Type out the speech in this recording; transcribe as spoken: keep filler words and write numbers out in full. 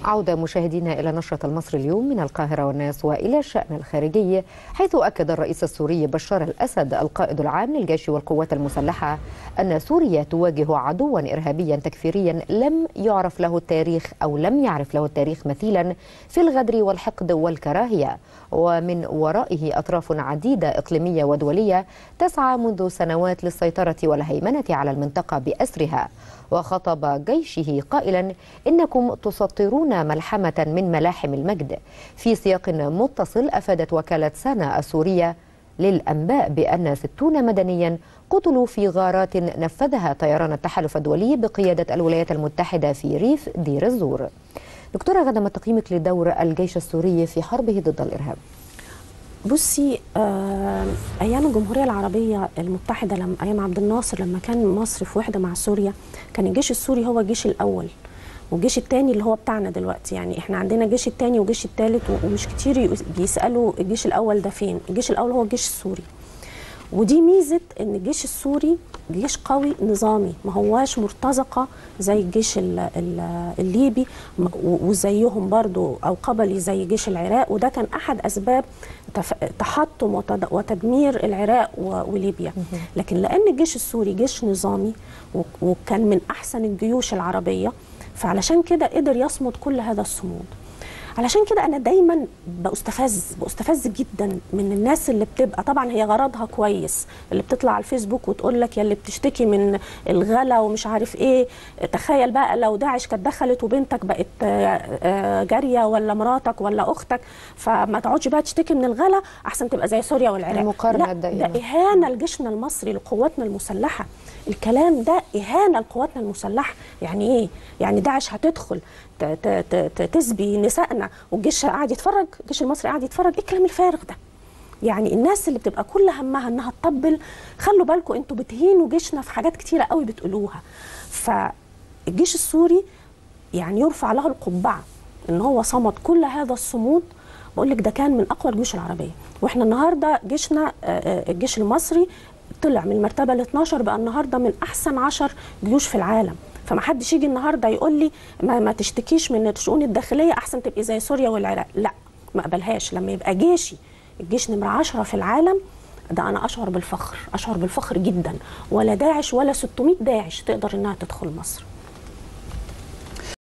عودة مشاهدينا إلى نشرة المصري اليوم من القاهرة والناس وإلى الشأن الخارجي، حيث أكد الرئيس السوري بشار الأسد القائد العام للجيش والقوات المسلحة أن سوريا تواجه عدوا إرهابيا تكفيريا لم يعرف له التاريخ أو لم يعرف له التاريخ مثيلا في الغدر والحقد والكراهية، ومن ورائه أطراف عديدة إقليمية ودولية تسعى منذ سنوات للسيطرة والهيمنة على المنطقة بأسرها. وخطب جيشه قائلا: إنكم تسطرون ملحمة من ملاحم المجد. في سياق متصل أفادت وكالة سانا السورية للأنباء بأن ستون مدنيا قتلوا في غارات نفذها طيران التحالف الدولي بقيادة الولايات المتحدة في ريف دير الزور. دكتورة غدا، ما تقييمك لدور الجيش السوري في حربه ضد الإرهاب؟ بصي، آه ايام الجمهوريه العربيه المتحده، لما ايام عبد الناصر لما كان مصر في وحده مع سوريا، كان الجيش السوري هو الجيش الاول، والجيش الثاني اللي هو بتاعنا دلوقتي. يعني احنا عندنا الجيش الثاني والجيش الثالث، ومش كتير بيسالوا الجيش الاول ده فين. الجيش الاول هو الجيش السوري، ودي ميزه ان الجيش السوري جيش قوي نظامي، ما هواش مرتزقه زي الجيش الليبي وزيهم برضو، او قبلي زي جيش العراق. وده كان احد اسباب تحطم وتدمير العراق وليبيا. لكن لان الجيش السوري جيش نظامي وكان من احسن الجيوش العربيه، فعلشان كده قدر يصمد كل هذا الصمود. علشان كده انا دايما بستفز بستفز جدا من الناس اللي بتبقى، طبعا هي غرضها كويس، اللي بتطلع على الفيسبوك وتقول لك يا اللي بتشتكي من الغلا ومش عارف ايه، تخيل بقى لو داعش كانت دخلت وبنتك بقت جاريه ولا مراتك ولا اختك، فما تقعدش بقى تشتكي من الغلا، احسن تبقى زي سوريا والعراق. المقارنه لا، دائما ده اهانه لجيشنا المصري، لقواتنا المسلحه. الكلام ده اهانه لقواتنا المسلحه. يعني ايه؟ يعني داعش هتدخل تسبي نسائنا والجيش قاعد يتفرج، الجيش المصري قاعد يتفرج؟ ايه الكلام الفارغ ده؟ يعني الناس اللي بتبقى كل همها انها تطبل، خلوا بالكم انتوا بتهينوا جيشنا في حاجات كتيره قوي بتقولوها. فالجيش السوري يعني يرفع له القبعه ان هو صمد كل هذا الصمود. بقول لك ده كان من اقوى الجيوش العربيه، واحنا النهارده جيشنا الجيش المصري طلع من المرتبه ال اثناشر، بقى النهارده من احسن عشر جيوش في العالم. فما حدش يجي النهارده يقول لي ما, ما تشتكيش من الشؤون الداخليه، احسن تبقي زي سوريا والعراق. لا، ما اقبلهاش. لما يبقى جيشي الجيش نمره عشرة في العالم، ده انا اشعر بالفخر، اشعر بالفخر جدا. ولا داعش ولا ستمائة داعش تقدر انها تدخل مصر.